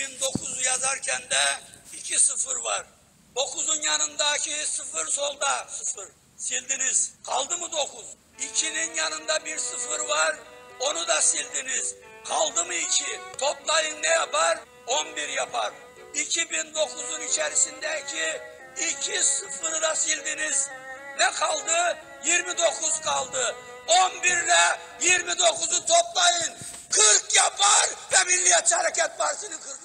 2009'u yazarken de 2 sıfır var. 9'un yanındaki sıfır solda, sıfır. Sildiniz. Kaldı mı 9? 2'nin yanında bir sıfır var. Onu da sildiniz. Kaldı mı 2? Toplayın ne yapar? 11 yapar. 2009'un içerisindeki 2 sıfırı da sildiniz. Ne kaldı? 29 kaldı. 11 ile 29'u toplayın. 40 yapar ve Milliyetçi Hareket Partisi'nin 40